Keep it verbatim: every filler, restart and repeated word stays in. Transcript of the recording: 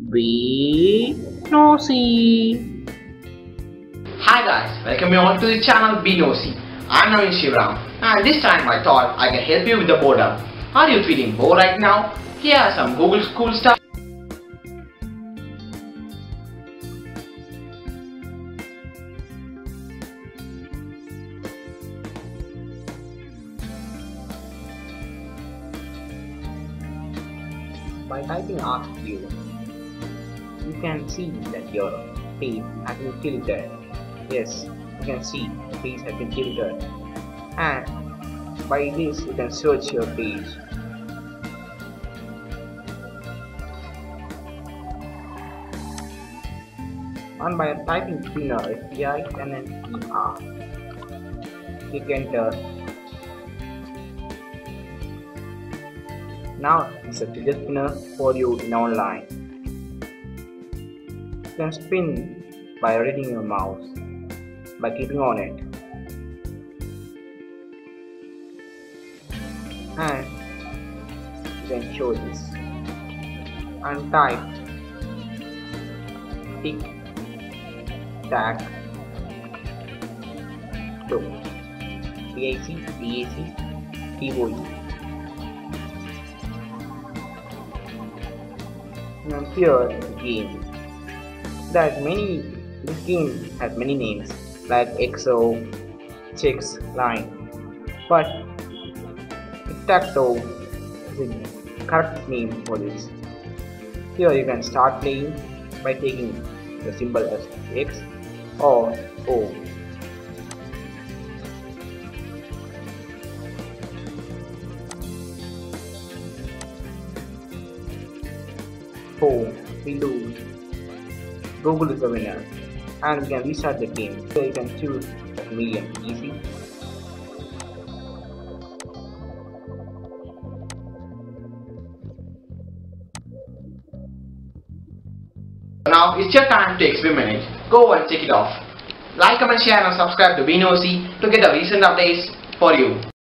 Be Nosy. Hi guys, welcome you all to the channel Be Nosy. I'm Nosy and this time I thought I can help you with the boredom. Are you feeling bored right now? Here are some Google School stuff. By typing ask you, you can see that your page has been filtered. Yes, you can see the page has been filtered. And by this you can search your page. And by typing spinner, S P I N N E R, click enter. Now it's a fidget spinner for you in online. You can spin by reading your mouse by clicking on it, and you can show this and type tick tack toe, T A C T A C T O E. And here is the game. There's many. This game has many names like X O, checks, line, but tic-tac-toe is the correct name for this. Here you can start playing by taking the symbol as X or O. Oh, we lose. Google is the winner, and we can restart the game. So you can choose medium, easy. Now it's your time to experiment. Go and check it off. Like, comment, share and subscribe to Be Nosy to get the recent updates for you.